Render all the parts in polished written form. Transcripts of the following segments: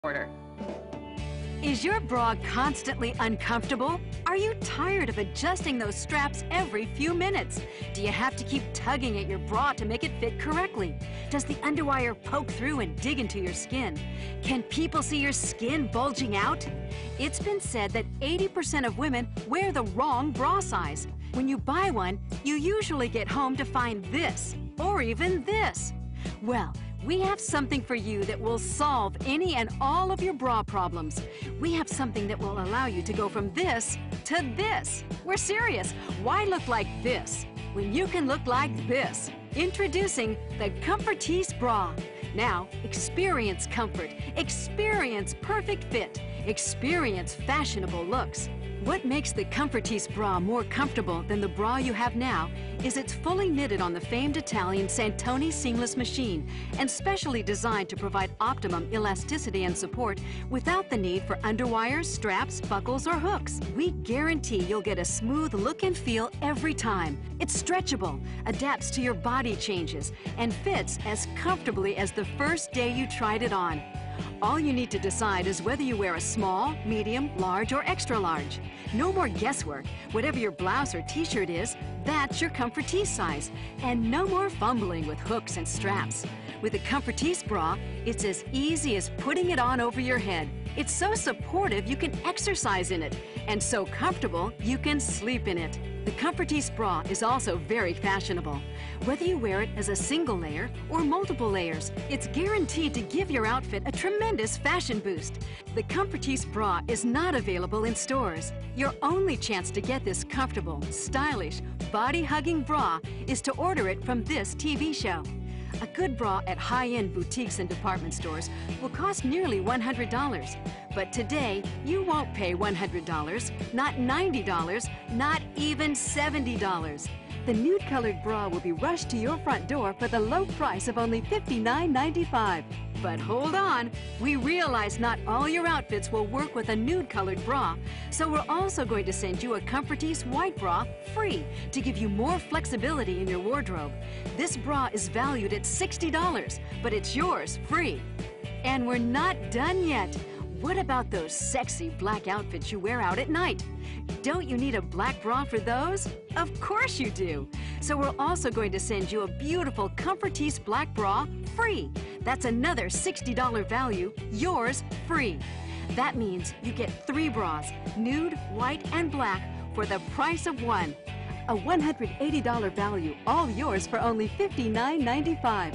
order. Is your bra constantly uncomfortable? Are you tired of adjusting those straps every few minutes? Do you have to keep tugging at your bra to make it fit correctly? Does the underwire poke through and dig into your skin? Can people see your skin bulging out? It's been said that 80% of women wear the wrong bra size. When you buy one, you usually get home to find this, or even this. Well, we have something for you that will solve any and all of your bra problems. We have something that will allow you to go from this to this. We're serious. Why look like this when you can look like this? Introducing the Comfortisse Bra. Now, experience comfort, experience perfect fit, experience fashionable looks. What makes the Comfortisse Bra more comfortable than the bra you have now is it's fully knitted on the famed Italian Salomone seamless machine and specially designed to provide optimum elasticity and support without the need for underwires, straps, buckles, or hooks. We guarantee you'll get a smooth look and feel every time. It's stretchable, adapts to your body changes, and fits as comfortably as the first day you tried it on. All you need to decide is whether you wear a small, medium, large, or extra large. No more guesswork. Whatever your blouse or t-shirt is, that's your Comfortisse size. And no more fumbling with hooks and straps. With a Comfortisse bra, it's as easy as putting it on over your head. It's so supportive you can exercise in it, and so comfortable you can sleep in it. The Comfortisse bra is also very fashionable. Whether you wear it as a single layer or multiple layers, it's guaranteed to give your outfit a tremendous fashion boost. The Comfortisse bra is not available in stores. Your only chance to get this comfortable, stylish, body-hugging bra is to order it from this TV show. A good bra at high-end boutiques and department stores will cost nearly $100. But today, you won't pay $100, not $90, not even $70. The nude-colored bra will be rushed to your front door for the low price of only $59.95. But hold on, we realize not all your outfits will work with a nude-colored bra, so we're also going to send you a Comfortisse white bra free to give you more flexibility in your wardrobe. This bra is valued at $60, but it's yours free. And we're not done yet. What about those sexy black outfits you wear out at night? Don't you need a black bra for those? Of course you do. So we're also going to send you a beautiful Comfortisse black bra free. That's another $60 value, yours free. That means you get 3 bras, nude, white, and black, for the price of one. A $180 value, all yours for only $59.95.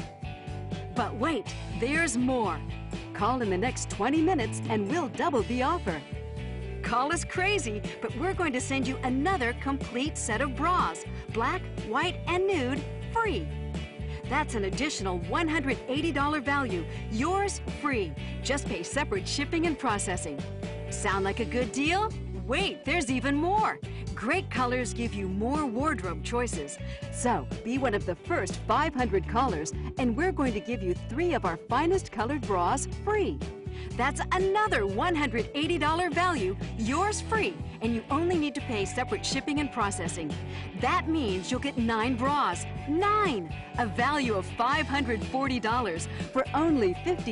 But wait, there's more. Call in the next 20 minutes and we'll double the offer. Call us crazy, but we're going to send you another complete set of bras, black, white, and nude, free. That's an additional $180 value, yours free. Just pay separate shipping and processing. Sound like a good deal? Wait, there's even more. Great colors give you more wardrobe choices. So, be one of the first 500 callers, and we're going to give you 3 of our finest colored bras free. That's another $180 value, yours free, and you only need to pay separate shipping and processing. That means you'll get 9 bras, 9, a value of $540 for only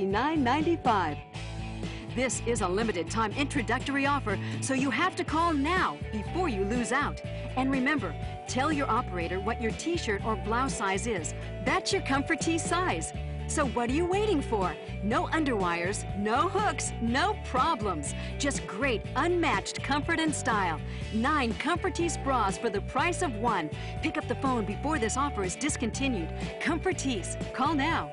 $59.95. This is a limited time introductory offer, so you have to call now before you lose out. And remember, tell your operator what your t-shirt or blouse size is. That's your Comfortisse size. So what are you waiting for? No underwires, no hooks, no problems. Just great unmatched comfort and style. 9 Comfortisse bras for the price of 1. Pick up the phone before this offer is discontinued. Comfortisse, call now.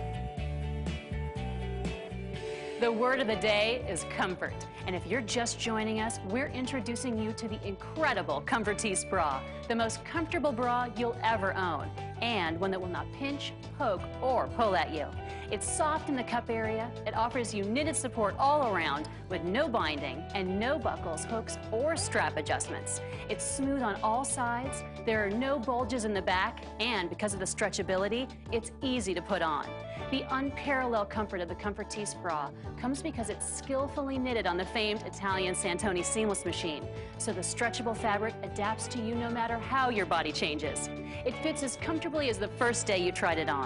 The word of the day is comfort. And if you're just joining us, we're introducing you to the incredible Comfortisse bra, the most comfortable bra you'll ever own, and one that will not pinch, poke, or pull at you. It's soft in the cup area, it offers you knitted support all around with no binding and no buckles, hooks, or strap adjustments. It's smooth on all sides, there are no bulges in the back, and because of the stretchability, it's easy to put on. The unparalleled comfort of the Comfortisse bra comes because it's skillfully knitted on the famed Italian Salomone seamless machine, so the stretchable fabric adapts to you no matter how your body changes. It fits as comfortably as the first day you tried it on.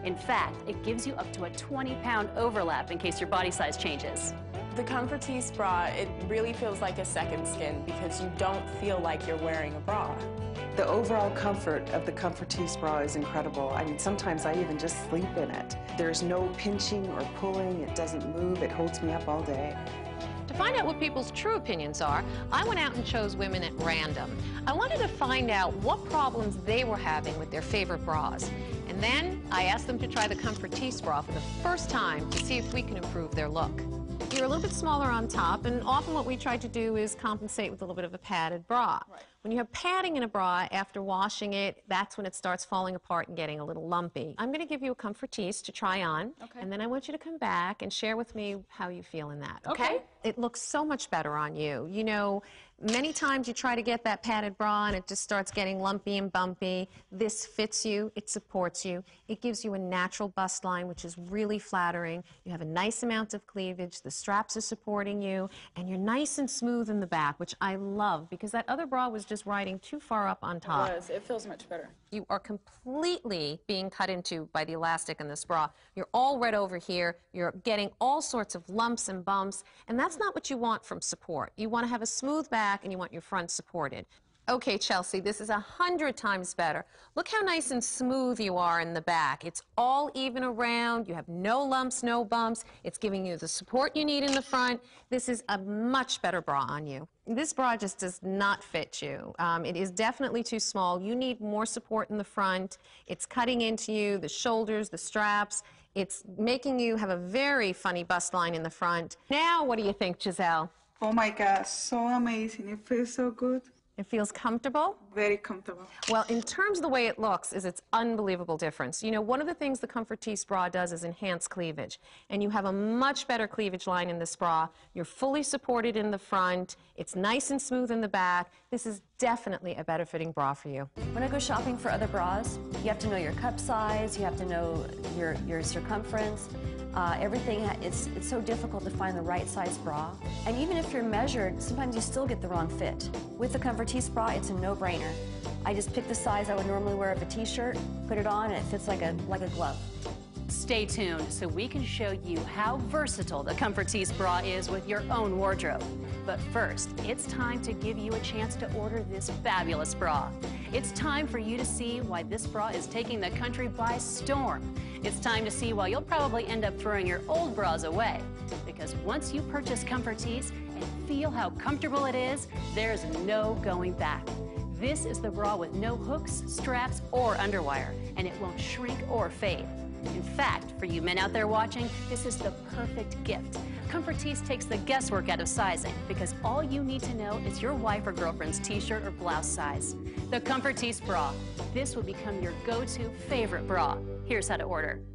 In fact, it gives you up to a 20-pound overlap in case your body size changes. The Comfortisse bra, it really feels like a second skin because you don't feel like you're wearing a bra. The overall comfort of the Comfortisse bra is incredible. I mean, sometimes I even just sleep in it. There's no pinching or pulling. It doesn't move. It holds me up all day. To find out what people's true opinions are, I went out and chose women at random. I wanted to find out what problems they were having with their favorite bras. And then I asked them to try the Comfortisse bra for the first time to see if we can improve their look. You're a little bit smaller on top, and often what we try to do is compensate with a little bit of a padded bra. Right. When you have padding in a bra, after washing it, that's when it starts falling apart and getting a little lumpy. I'm going to give you a Comfortisse to try on, and then I want you to come back and share with me how you feel in that, okay? It looks so much better on you. You know, many times you try to get that padded bra and it just starts getting lumpy and bumpy. This fits you, it supports you, it gives you a natural bust line, which is really flattering. You have a nice amount of cleavage, the straps are supporting you, and you're nice and smooth in the back, which I love because that other bra was just riding too far up on top. It was. It feels much better. You are completely being cut into by the elastic in this bra. You're all red over here. You're getting all sorts of lumps and bumps, and that's not what you want from support. You want to have a smooth back, and you want your front supported. Okay, Chelsea, this is 100 times better. Look how nice and smooth you are in the back. It's all even around. You have no lumps, no bumps. It's giving you the support you need in the front. This is a much better bra on you. This bra just does not fit you. It is definitely too small. You need more support in the front. It's cutting into you, the shoulders, the straps. It's making you have a very funny bust line in the front. Now, what do you think, Giselle? Oh my God, so amazing. It feels so good. It feels comfortable? Very comfortable. Well, in terms of the way it looks, it's unbelievable difference. You know, one of the things the Comfortisse bra does is enhance cleavage. And you have a much better cleavage line in this bra. You're fully supported in the front. It's nice and smooth in the back. This is definitely a better fitting bra for you. When I go shopping for other bras, you have to know your cup size, you have to know your circumference. Everything, it's so difficult to find the right size bra. And even if you're measured, sometimes you still get the wrong fit. With the Comfortisse bra, it's a no-brainer. I just pick the size I would normally wear of a t-shirt, put it on, and it fits like a glove. Stay tuned so we can show you how versatile the Comfortisse bra is with your own wardrobe. But first, it's time to give you a chance to order this fabulous bra. It's time for you to see why this bra is taking the country by storm. It's time to see why you'll probably end up throwing your old bras away. Because once you purchase Comfortisse and feel how comfortable it is, there's no going back. This is the bra with no hooks, straps, or underwire, and it won't shrink or fade. In fact, for you men out there watching, this is the perfect gift. Comfortisse takes the guesswork out of sizing because all you need to know is your wife or girlfriend's t-shirt or blouse size. The Comfortisse bra. This will become your go-to favorite bra. Here's how to order.